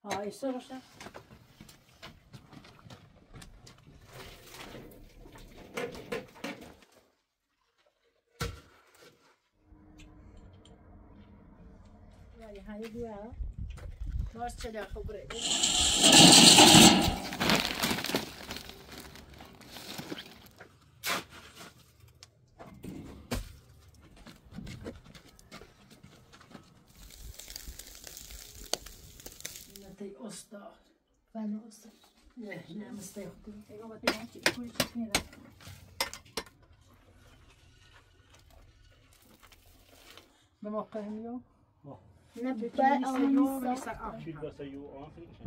آیسته باشه. هایی بیا باز چه در خبره نتی استاد بله استاد نه مسته خودی اگه باید بیان که کوی چیز میره به موقع همیو نه چی بعد نیست آن یو نیست نیست آن Should I say you are thinking?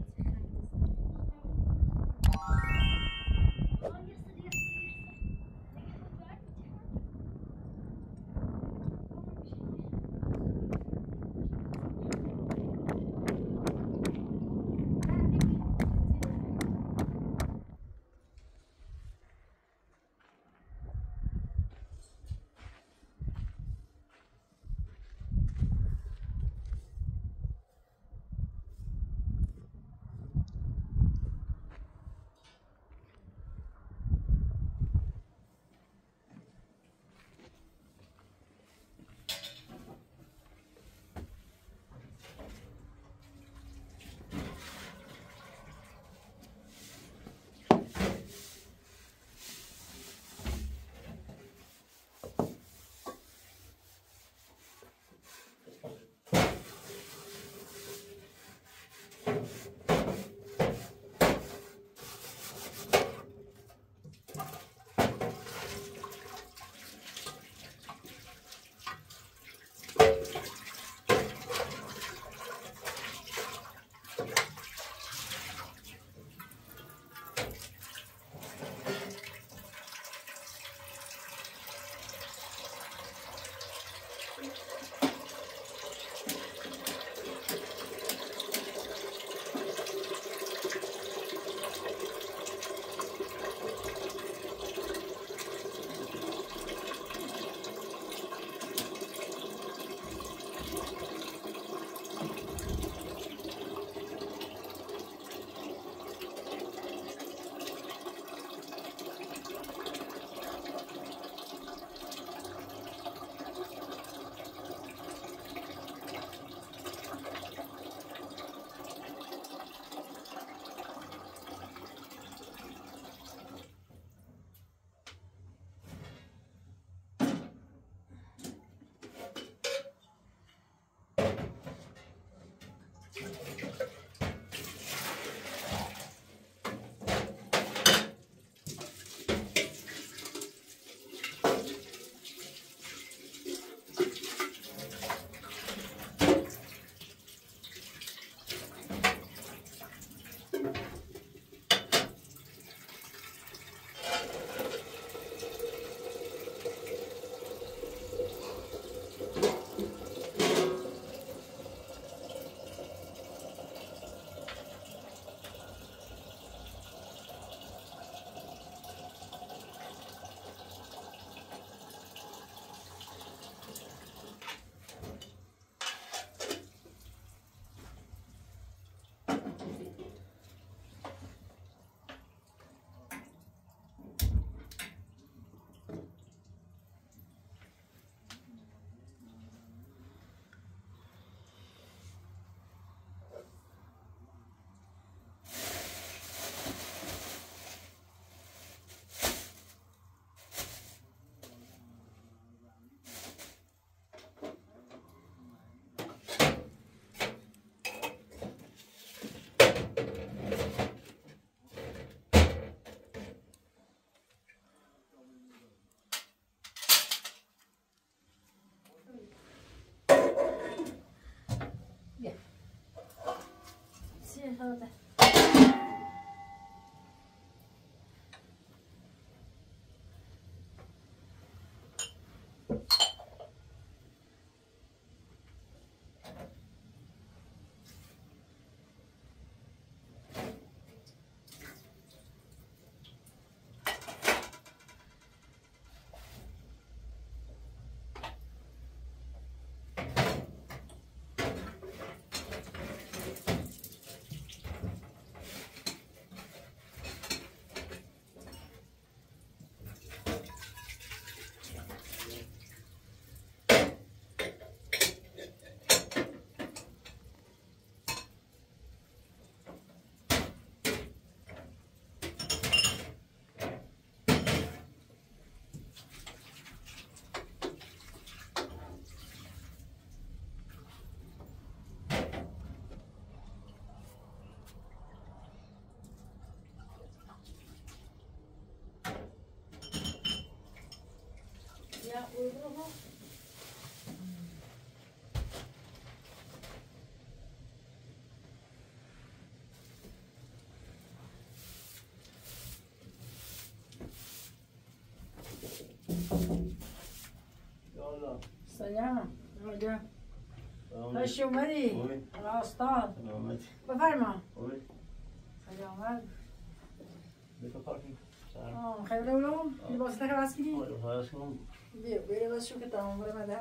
سلام راجع سلام خوش اومدی خوبی؟ استاد سلامتی بفرما خوبی؟ سلامت بکن پارکی سلام خیلی اولو لباس تا عوض کردی لباس کنم بیا بیا لباس شو که تمام برم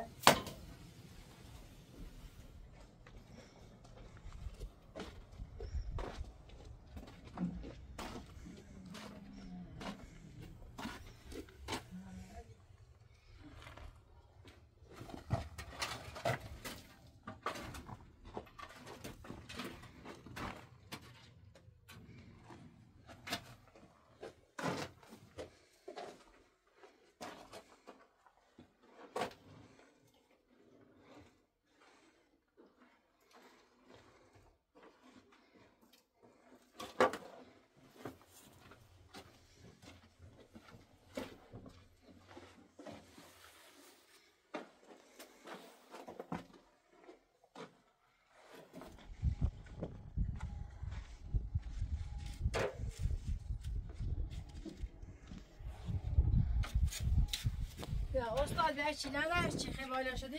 یا استاد به چی نداره چی خیلی بالا شدی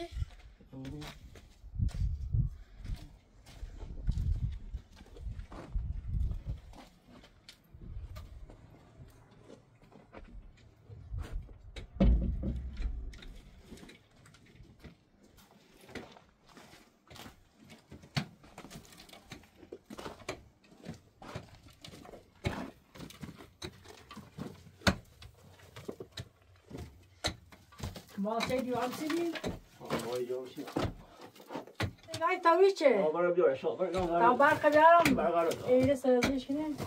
ما سیدی و هم سیدی ما اینجا باشیم نگاه تاوی چه برای بیاره شما تا برق بیارم برقرار ایده سرزیش کنیم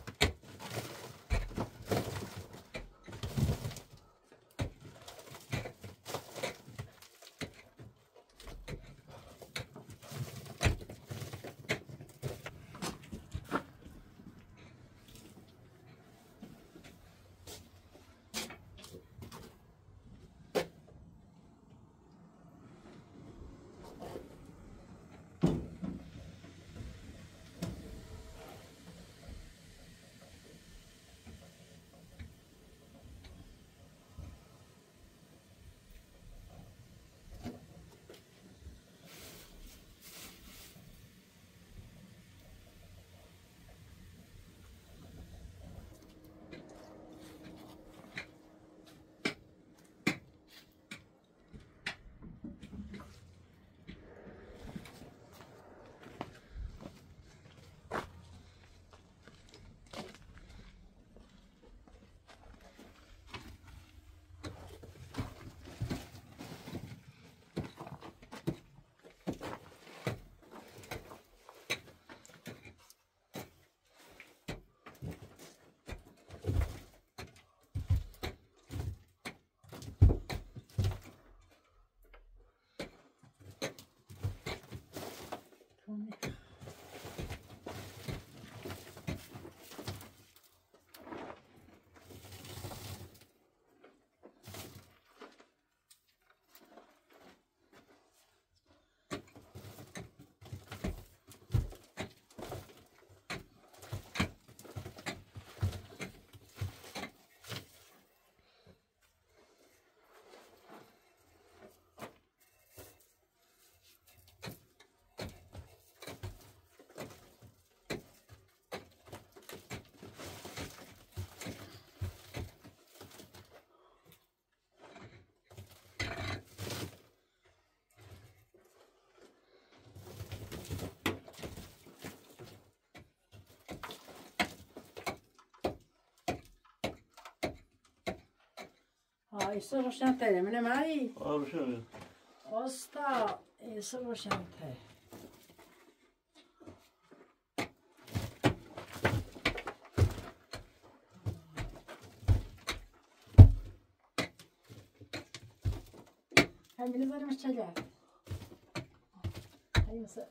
ایسا روشن تره منه مایی روشن استا ایسا روشن تره همینه زارمش چجا هایی مثلا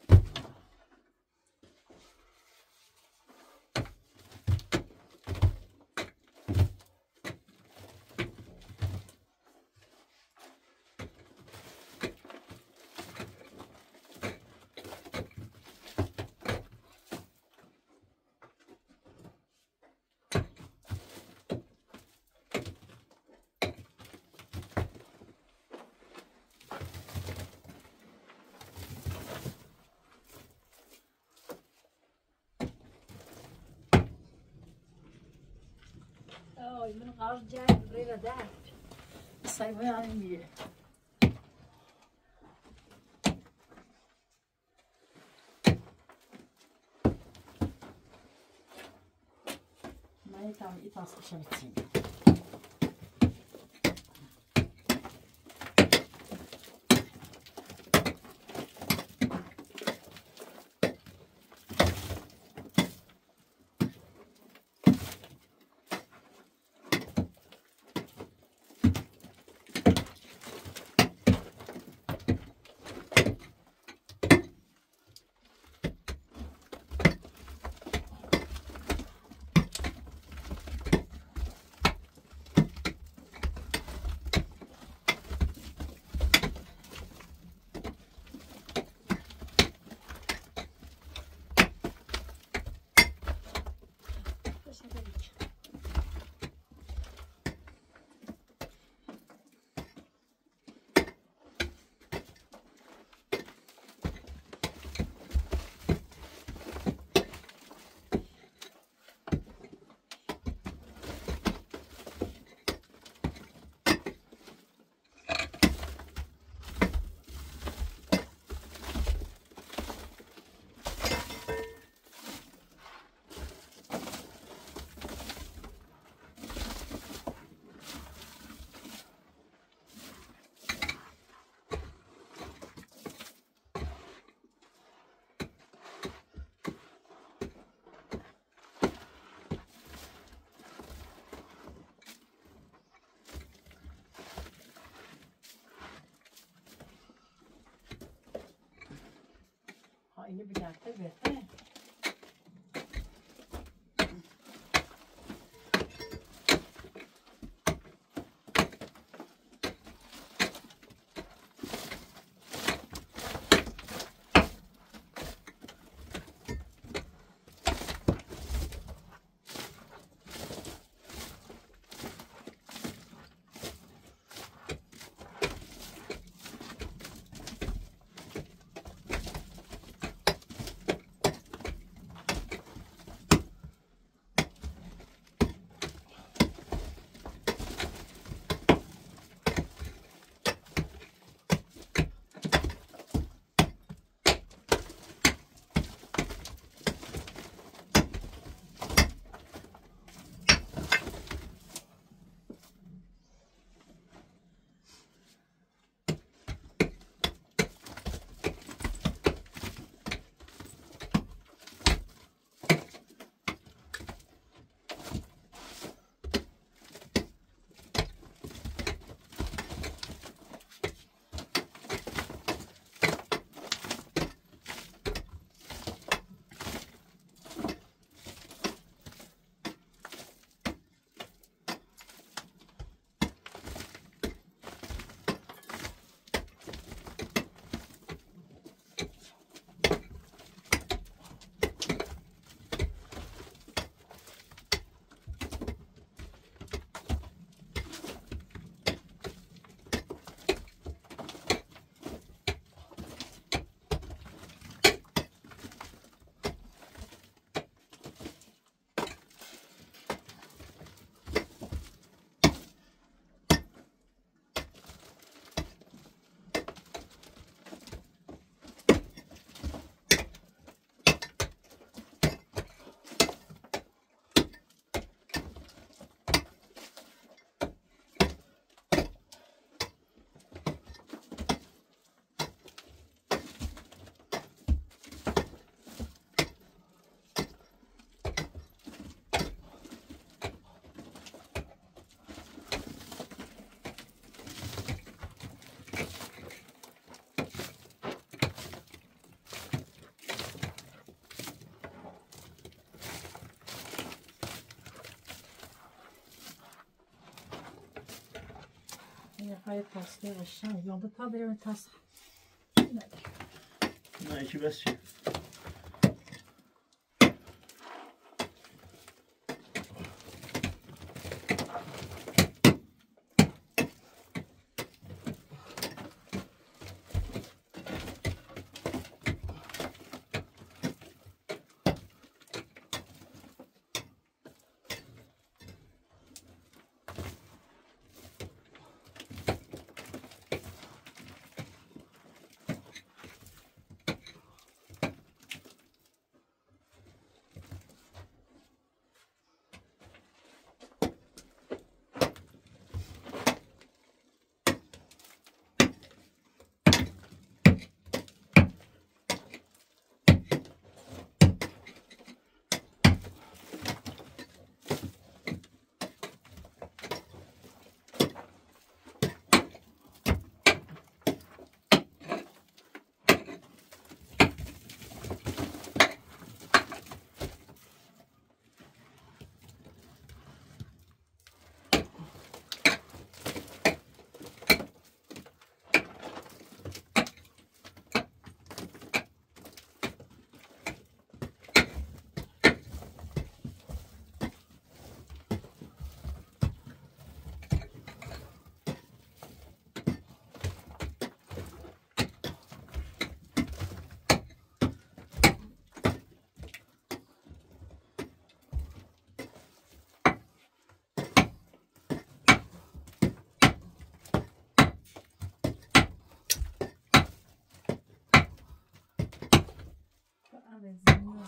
وای من قرار جنگ ریلا ده سایبای همین میره من یکم ای تاس بشم ایتیم اینو بگرده بهتره یه تاسته قشنگ یا تا بریم تاس نه یکی بس چی؟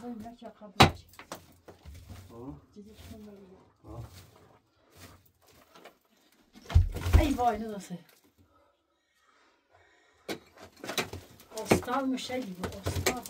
Kızım ne çok kabul. Ja. Sizi şunları ya. Ja. Ay vay ne nasıl? Ostal mı şey gibi ostal.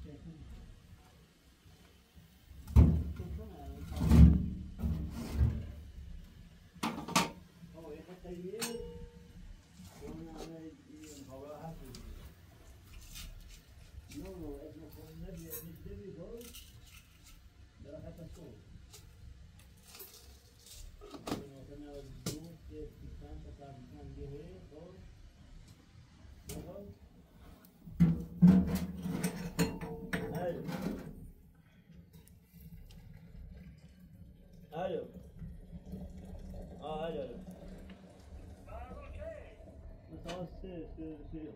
Alô? Alô? Só se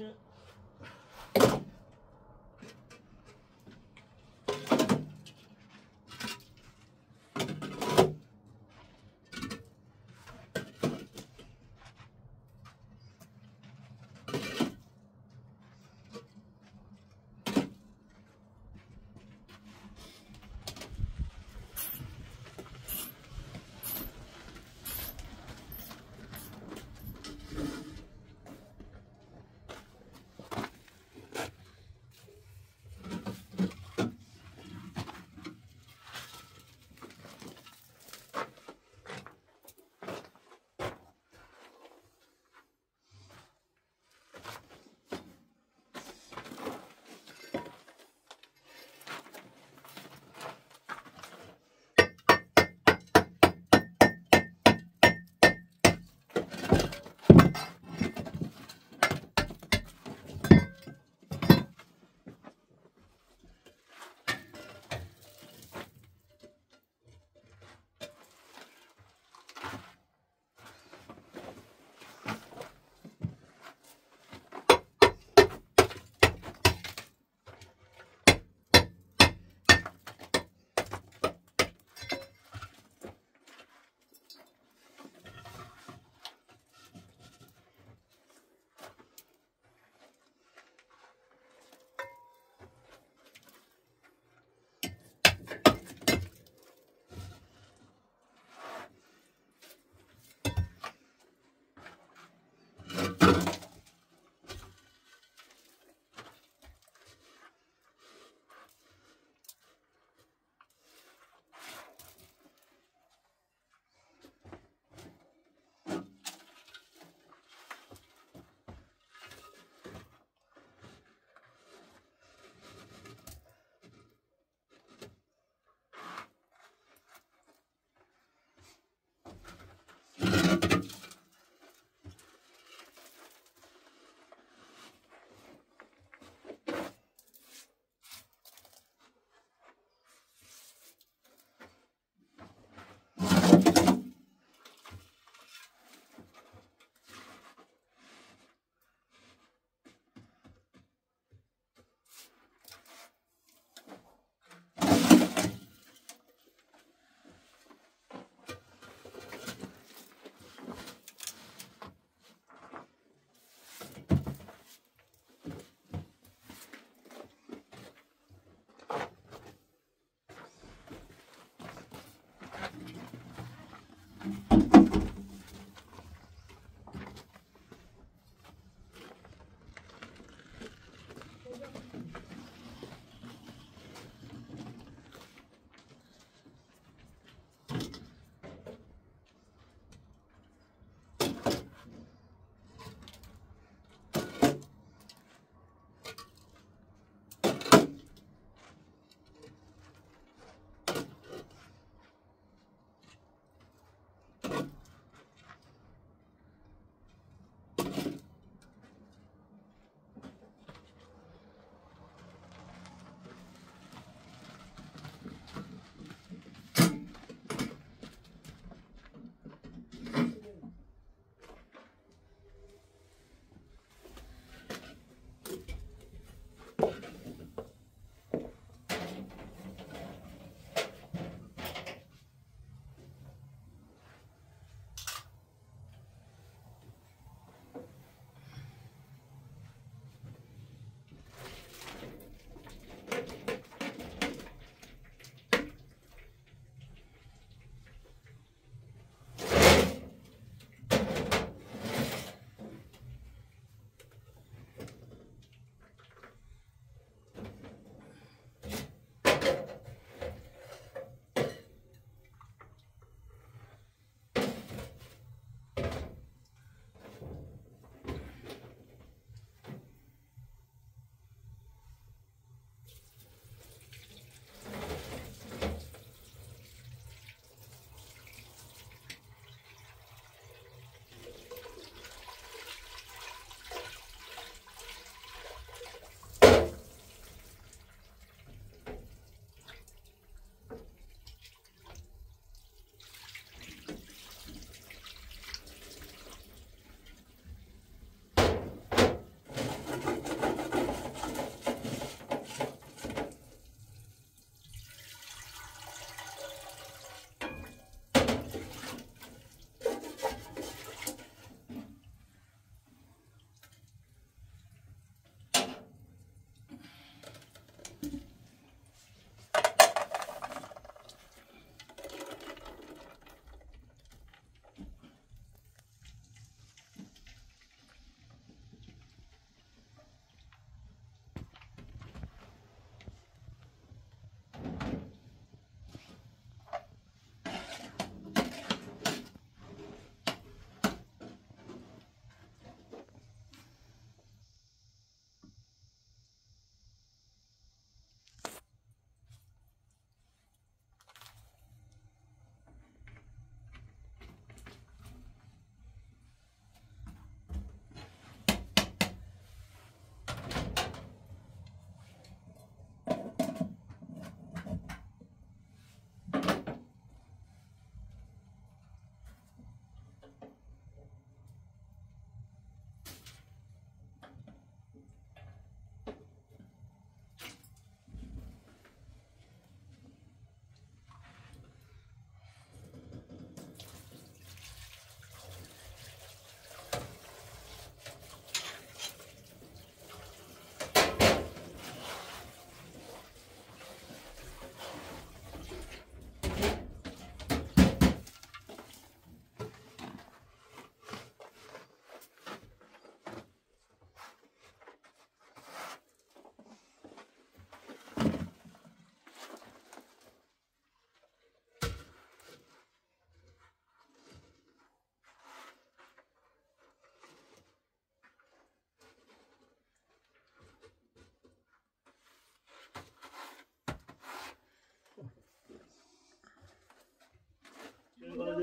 det.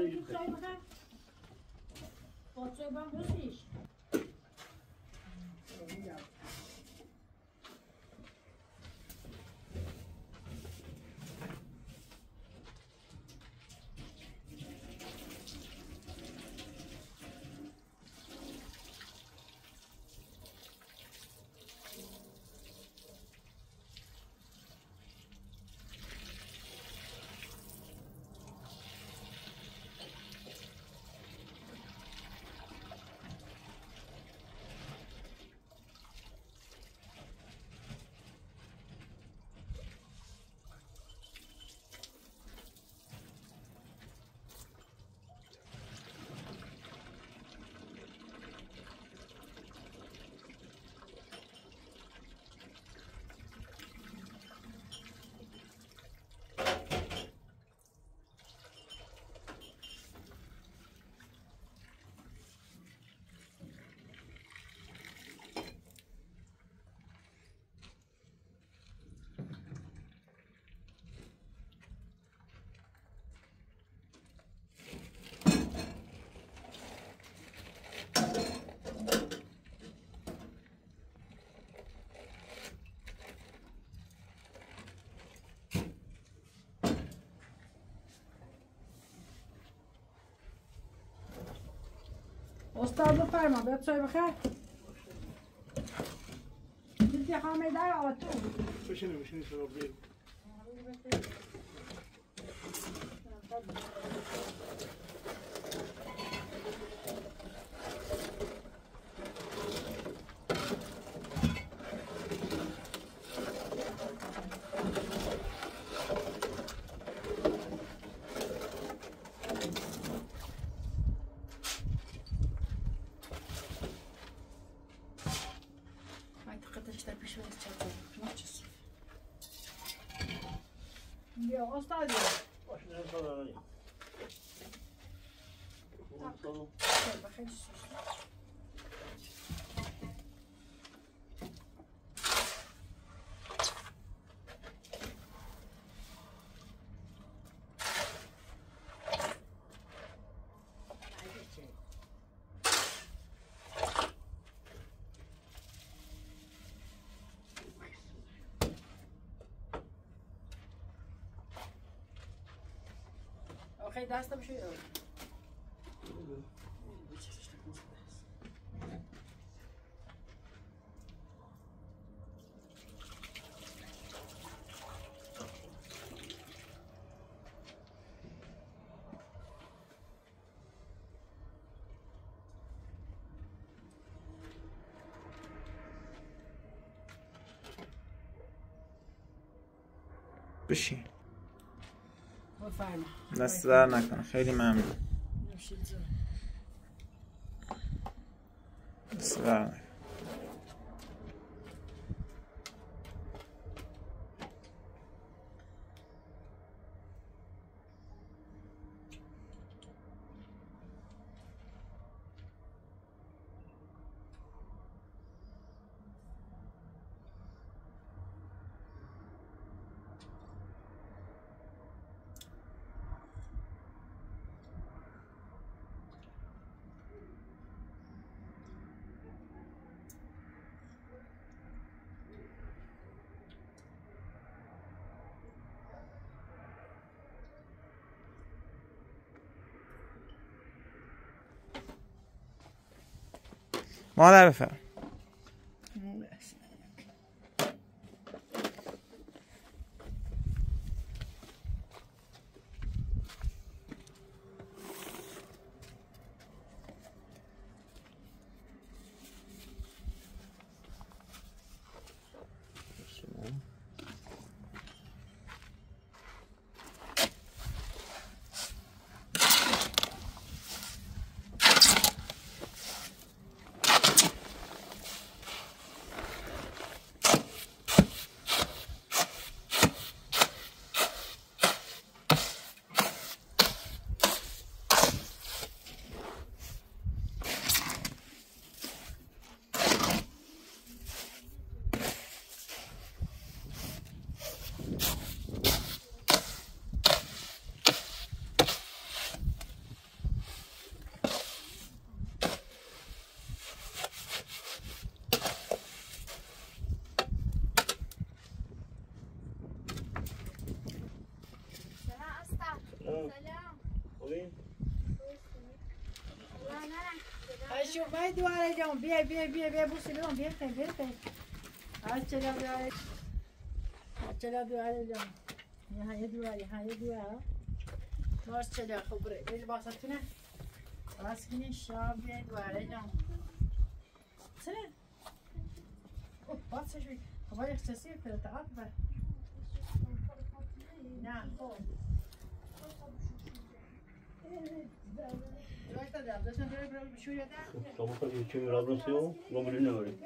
بگیر چای بخیر با چای با روزیش استاد بفرما بیاد چای بخیر دیدی خامه در آتو بشینی شما بگیر بیا استاد باشه نمیخواد آقایی چای بخیر خیلی دست بشه بشین بفرما دست در نکن خیلی ممنون دست در نکن مادر بفرم شو ما يدوا عليهم بيا بوسي لهم بيرتين هاتشلا دوا عليهم هاتشلا دوا عليهم يا يدوا هاتشلا خبري إيش باسطنا راسكني الشاب يدوا عليهم سنة بس شوي خبري اختصاصي في التعاطف نعم Stavo per ricevere la prossima, non me ne vorrei.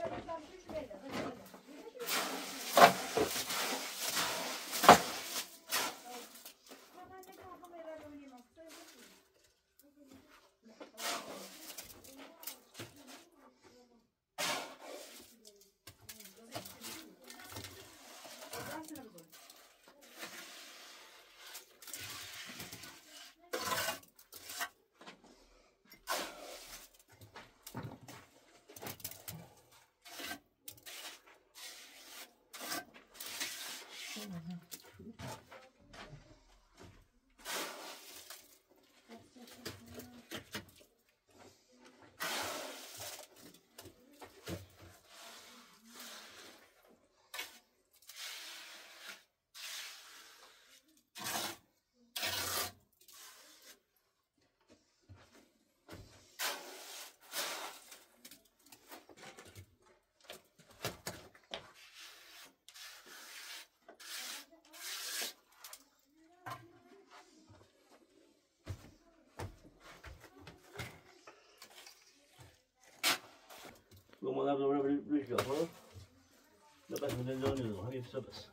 Lo mandavo dovrei riuscire, no? Da parte del giorno, anche se sapessi.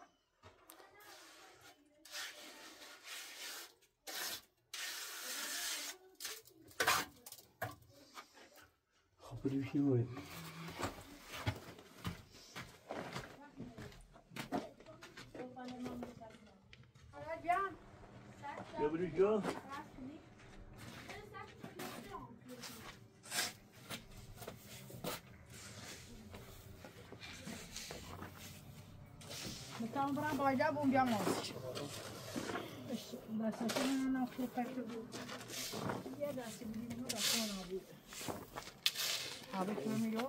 Hoppa riuscire. Bien riuscire? Então, para trabalhar, bom dia, moço. Dessa semana não fui perto do... E é da segunda, não dá para não vir. Abre que é melhor.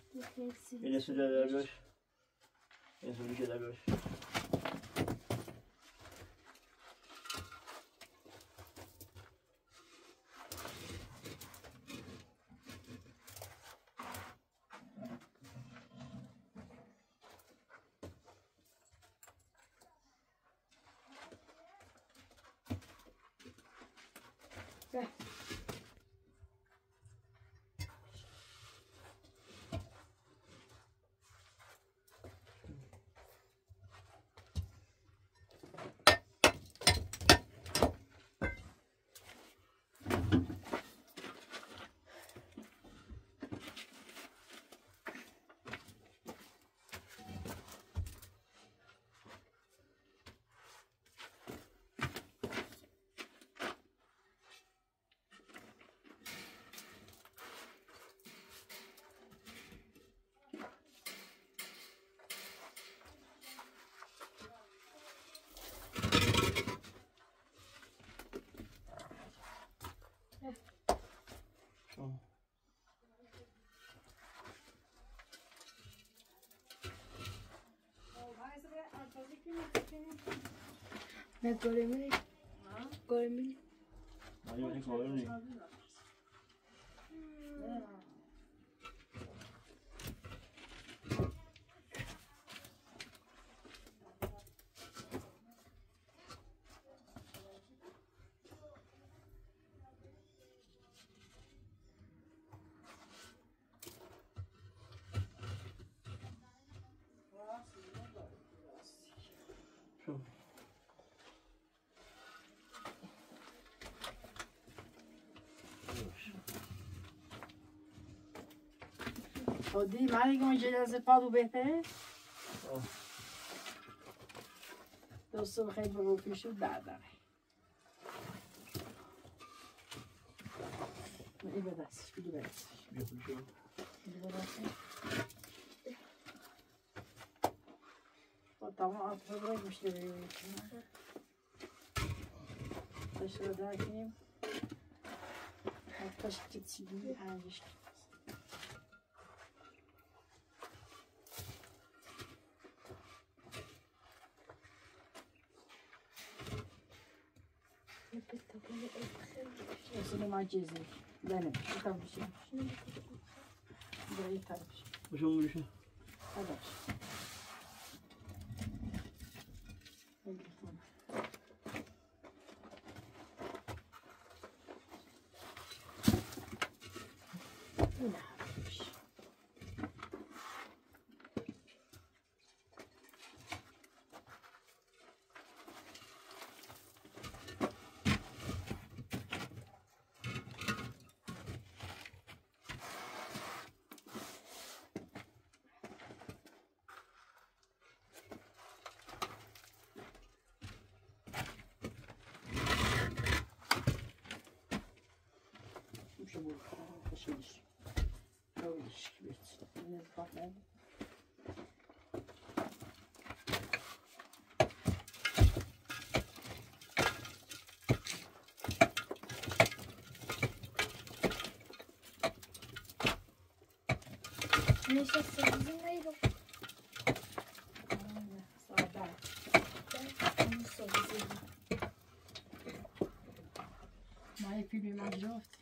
این سودا دارش این سودا که دارش Ne göremiyorum. Göremiyorum. 아니 아니 거울이 Oddi, mali come جلسه پادو بهتره؟ دوستو خیلی برو پیشو درداره این به دستش بگی به دستش بگی به دستش با تمام آتفا باید مشته بگیم داشته رو درکنیم آتفاش کتسی بگی هنجش Şurasını macizli. Benim. Tamam bir şey. Burayı tarmış. 무슨 물이셔? Hadi. Hadi tamam. Yine harmış. Muszę było posiedzieć. Robić świeć. Nie zbawę. Neyse bizimleydim. Sağda. Onu sorayım. Maya filmi macrafت.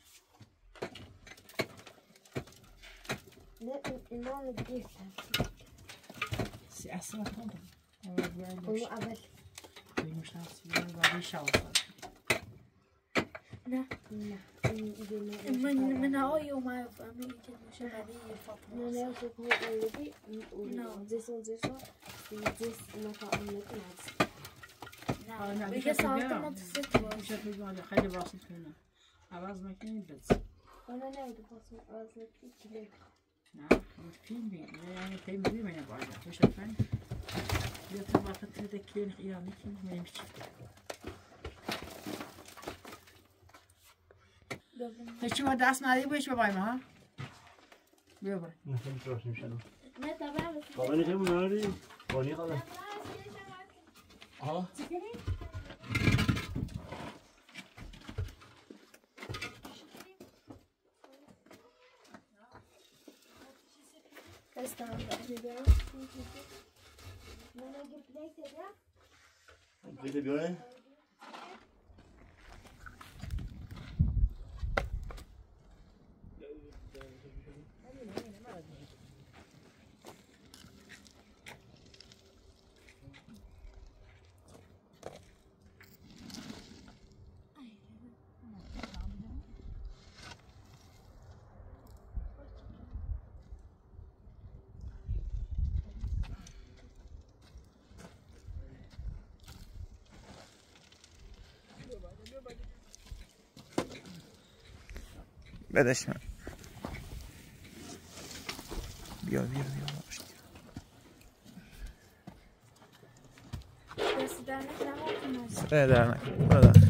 Ne onu bilirsen. Siyasi bakmadım. Onu evvel. Duymuşlar siyasi var. İnşallah. Ne? من هاي وما أمريكا مش غادي فاطمة. أنا أشوف هو الذي وزيسون وزيس ما تعملت ناس. نعم. بيجي ساعات ما تصير. مش هتقول خلي براسك هنا. عوض ما كان بس. أنا ناوي بفصل أزلك كذا. نعم. فين بين يعني فين بين ما يبغى مش عارفين. يطلع فترة كين خيانة كين ما يمشي. هیچی ما دست ندهی بایش ببایم ها بیا بای نخیلی تراس میشنم نه طبعا بابا نیخه بوناری بانی خواهد آه استنى ببینم. من اگه پلیت دادم. پلیت بیاره؟ بدش من بیا دست در نکنم. صدای در نکن برو در.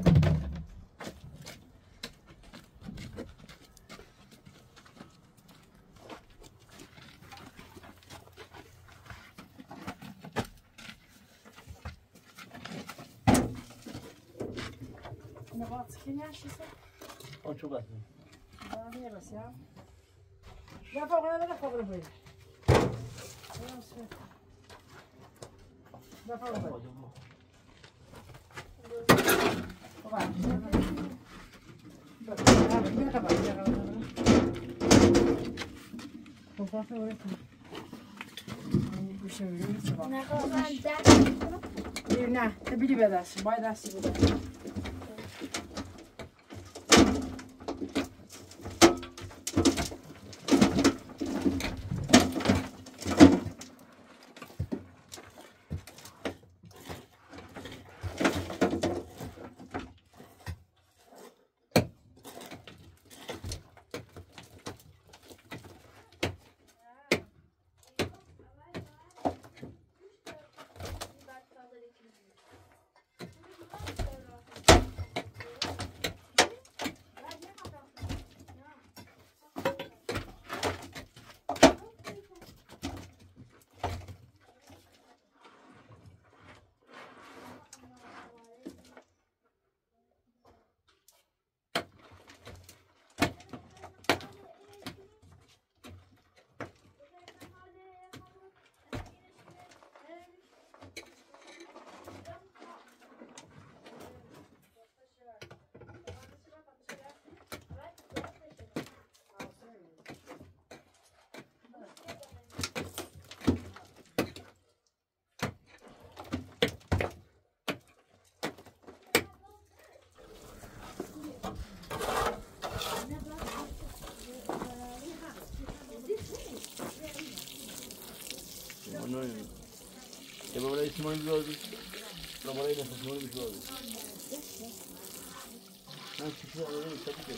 Ne var çıkın ya şişe. آن چوب است. Daha ne bas ya? Ya fagına da fagına böyle. Ya fagına böyle. Baba. Bak, ne kadar ya kadar. Toprakta öyle mi? Bu şey öyle mi? Ne kadar ders. Ne? Tabii bedası. Baydası bu da. E vorrei Simone Bilosi. Lo vorrei da Simone Bilosi. Non ci sia, capite?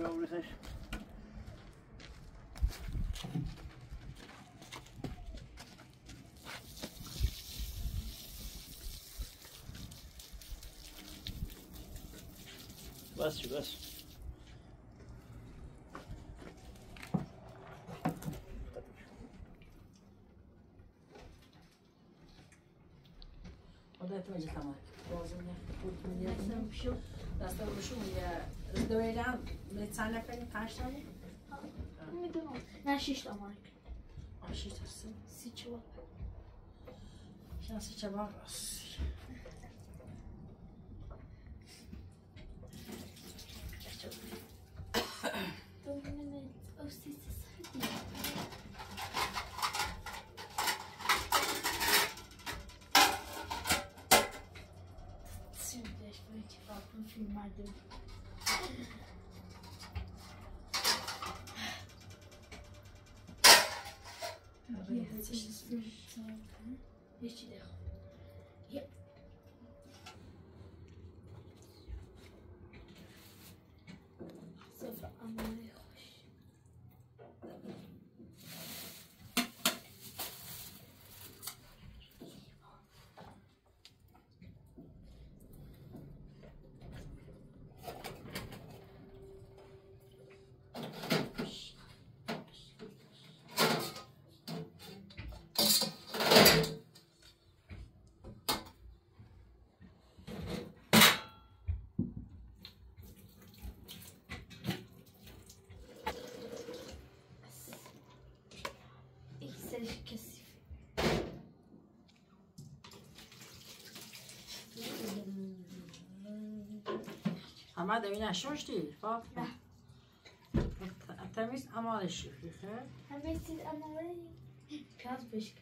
ببریزش. بس چی بس. خودت میگی تمام. لازم نیست پول میگیری. دستم بشو میگه. دویدم میتونه کنی 5 تا. میدونم. نه 6 تا مارک. 6 تا است. 3 چوب. شانسی چه باز. Filmadım. Hiç de. Ya. Sıfır ama hoş. Kesin. Ama da yine şoş değil. Bak. Temiz ama alışıyor. Temiz ama biraz beşik.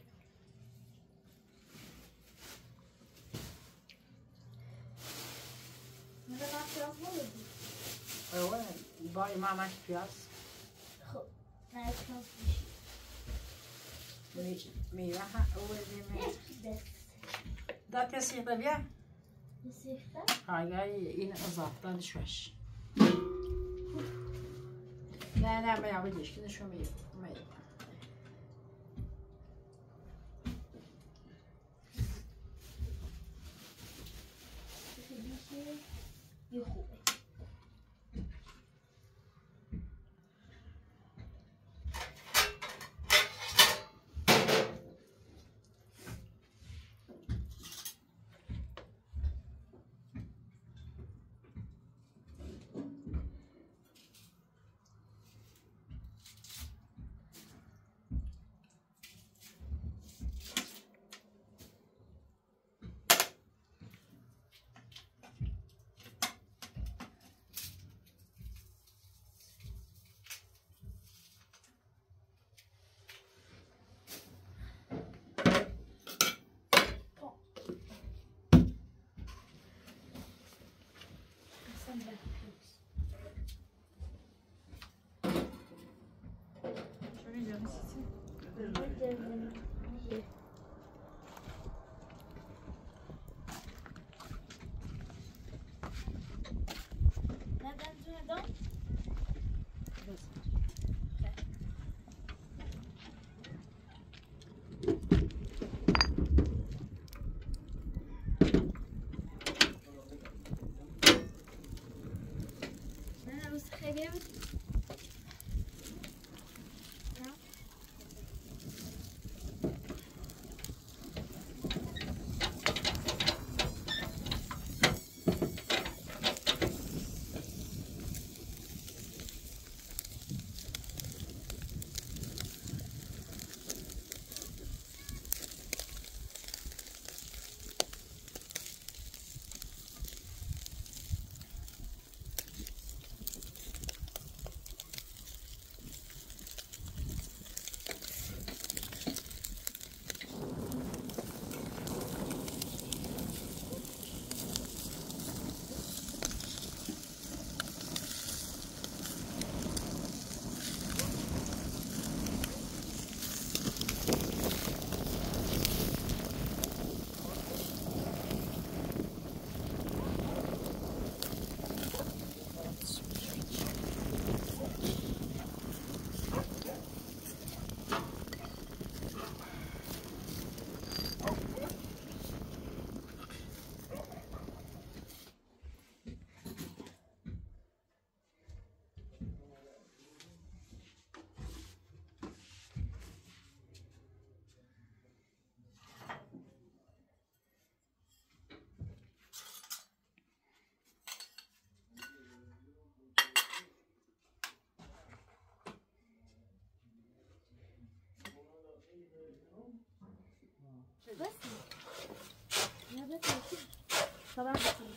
Ne kadar biraz mı oldu? Evet. Bari mamak biraz. Ne biraz beşik. Meyve ha. Evet. Da tesih de bir. Nasıl da? Hayır, yine uzaktan düşmüş. Ne bayağı bir düşkün şu meyve. Yok. Şöyle canım sizi. Neden duymadın? Ne بس خیلی طبعا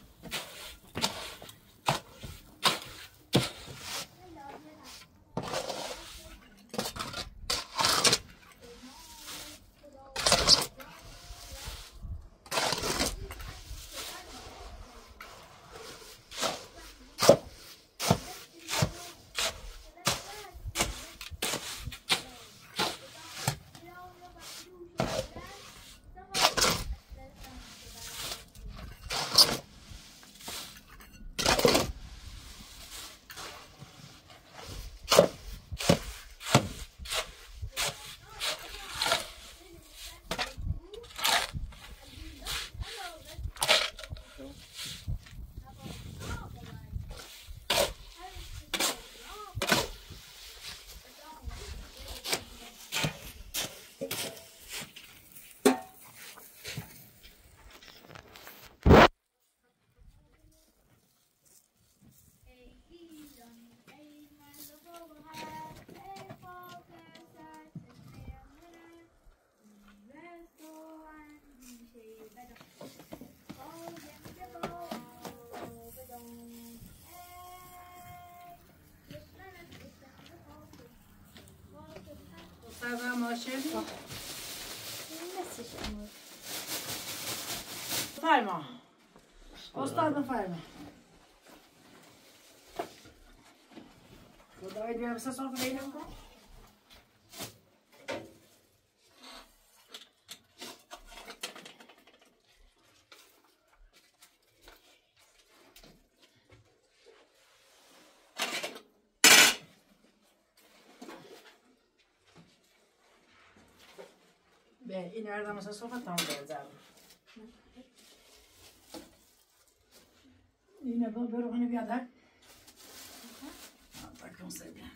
استاد ماشین فرما استاد فرما خدای بیام سه سال بگیرم کن به این ورده مثلا صحبت هم بزرم اینه برو کنی بیاد ها تکرم سر بیاد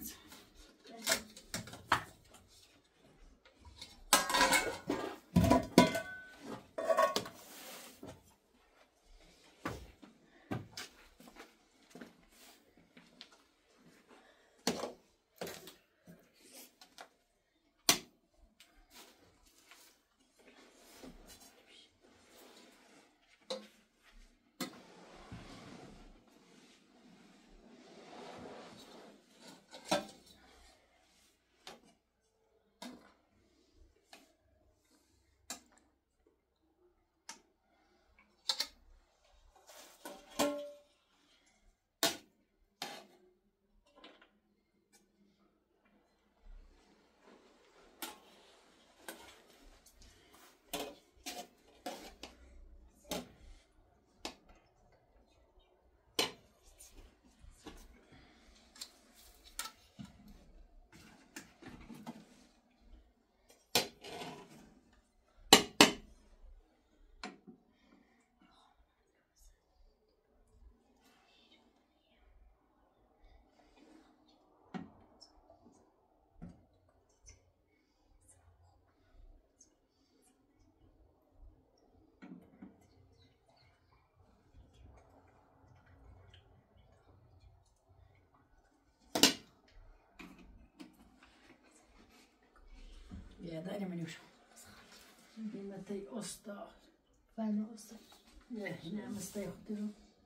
Ja, da idemo još. Imate i ostao. فعلا أصلا Ne, nema ste hotiru.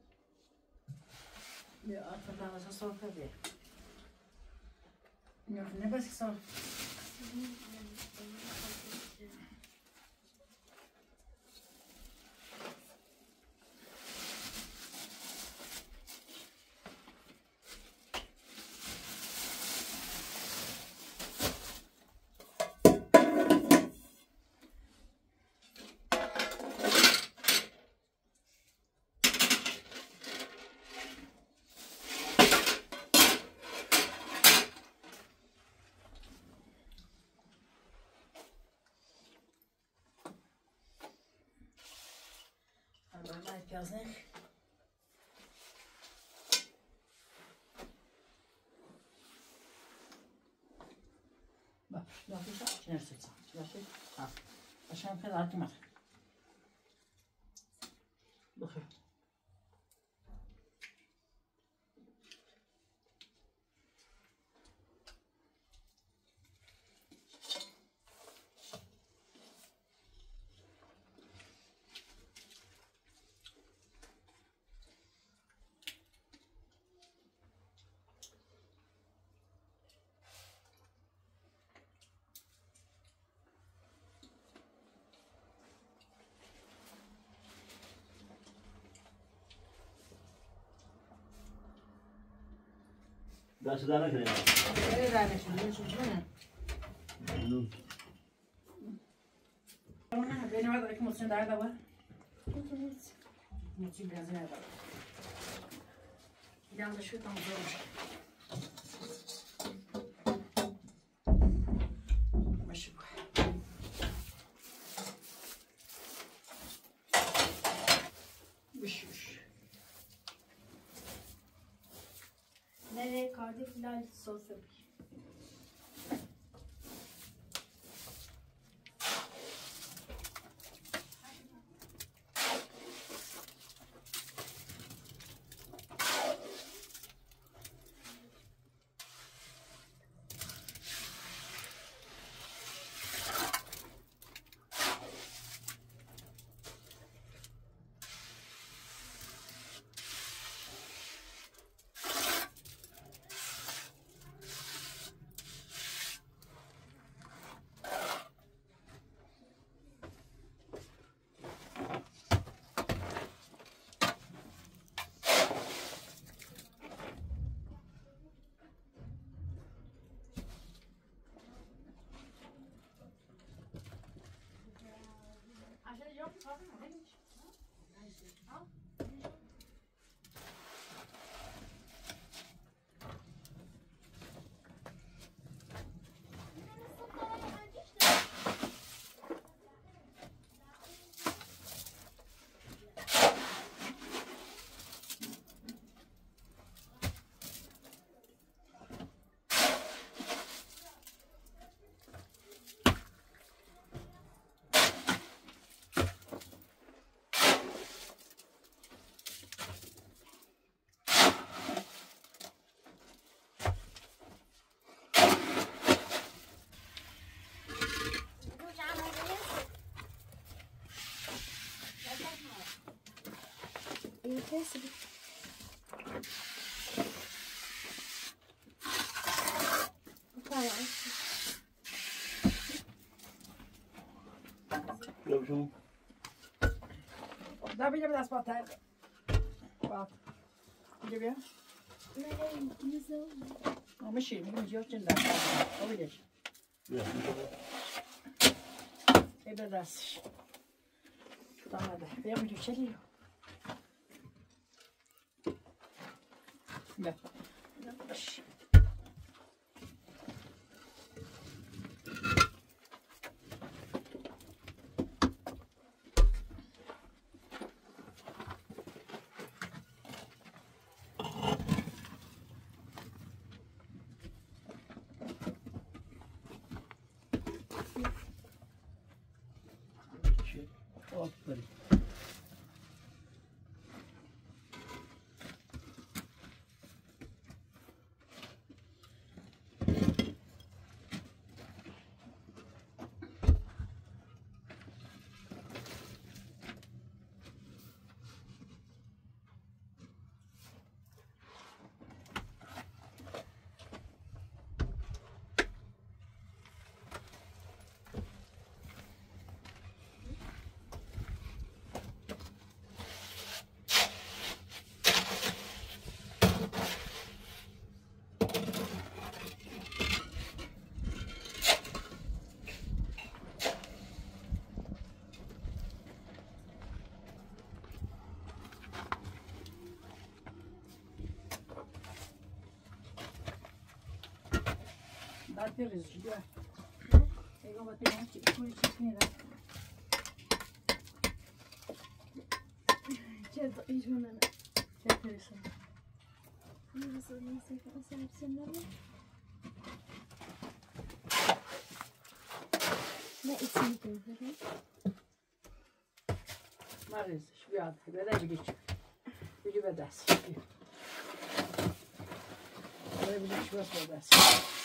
Ja, a to danas sam sol kada je. Još ne bez sol. Pjaznik. Bak, yapışa neresi çam? Yaşı. Ha. Aşağı kadar atmak. Bakın. دست در نکنه. خیلی رنشون نشونه. نه بین ما داره که مصنع در دوا. مصنع بیازی نداره. ایدم داشته tam zormuş. Başı bu. Üşüş. Nereye Cardiff Lal sos yapayım. Kesin. Tamam. Yapışım. Da bile biraz batar. Bak. Gibi. Nereye gittiniz oğlum? Ama şey mi diyor şimdi? O bilir. Biraz. Tamam da. Ben bir çeliyor. Ne? Baş. Aferin. Dá pelos dias. Eu vou ter aqui com esse aqui, Kedi icmanana. Yapıyorsun. Nasıl sen ne? Ne içini koyuyorsun? Mariz, şu bir adı. Böyle bir geçiyor. Bili bedası. Böyle bir geçiyor bedası.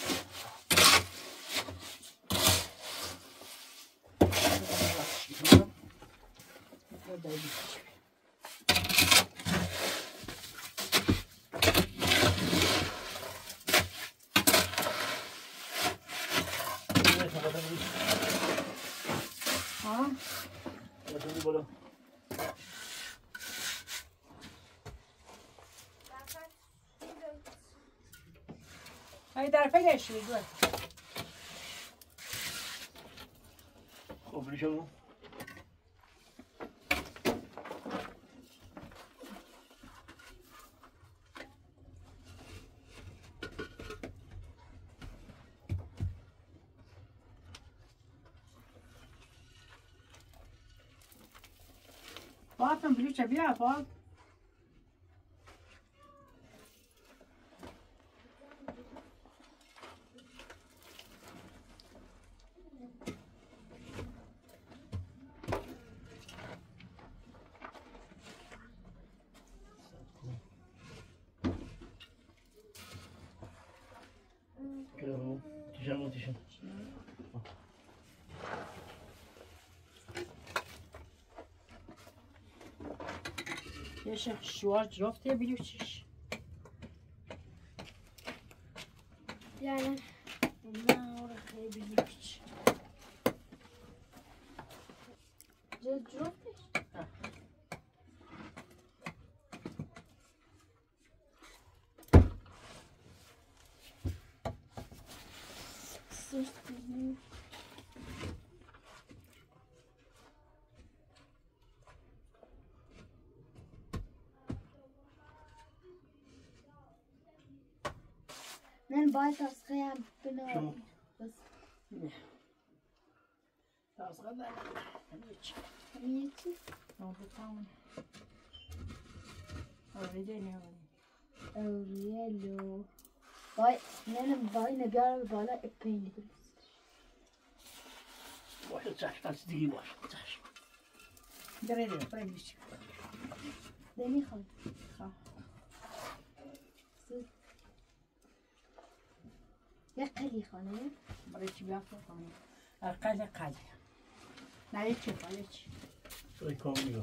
Böyle bir geçiyor. Ha? Şimdi böyle. های در فکرش بود خب بلیشم Fatma blucha bia Fat. Kilo, tişan. Jeszcze szłać te bluchisz. Yani Ne oraya bluchisz. جروفش من باید از خیام بنام بس Az kadar. Hiç. میچی Oldu tamam. Öyle deniyor. اوریلو وای نه بیارم بالا اپینی باشه چشم از دیگه باشه چشم Nereye? Ben hiç. نمیخوام یه قلی خانه برای چی بیافته کنیم؟ قل. نه هیچی هیچی. سوی کامیگا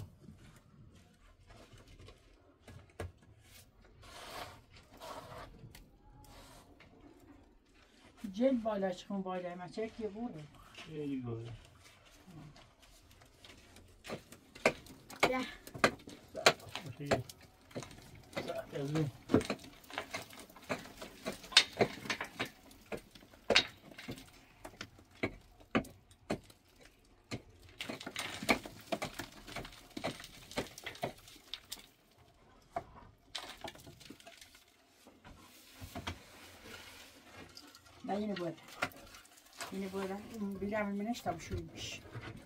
جلد بالا çıkın بالا ما çek ya bu. خیلی گوه یا باشه ساعت از این Ben yine böyle. Yine böyle. Bilemem ne işte bu şuymuş.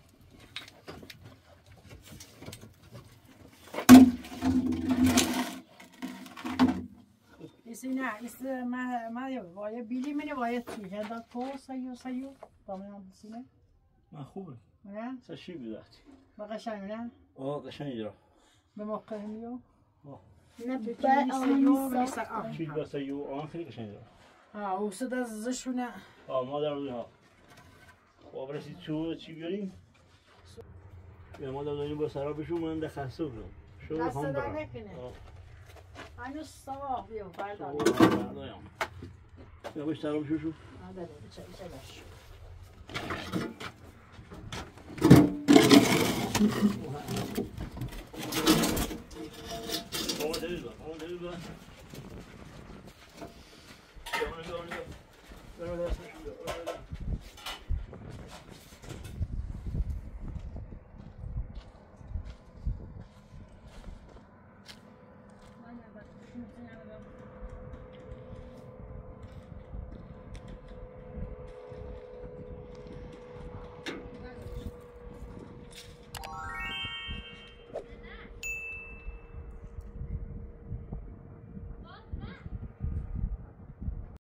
İsine ما باید بیلی منه باید چی هدا کو سایو دامن بسینه من خوبه نه سشی بیداختی ما قشنگ نه قشنگی را به موقع میو نه با چی بسته یو آن خیلی قشنگی را او صدا زشونه مادر روی ها خب رسید چی بیاریم یا مادر روی با سرابشون من ده خسته بودم شو هم برم هنوز صبح بیو بردار یا باش سرابشو شو بده چه باش بابا دلیل با برو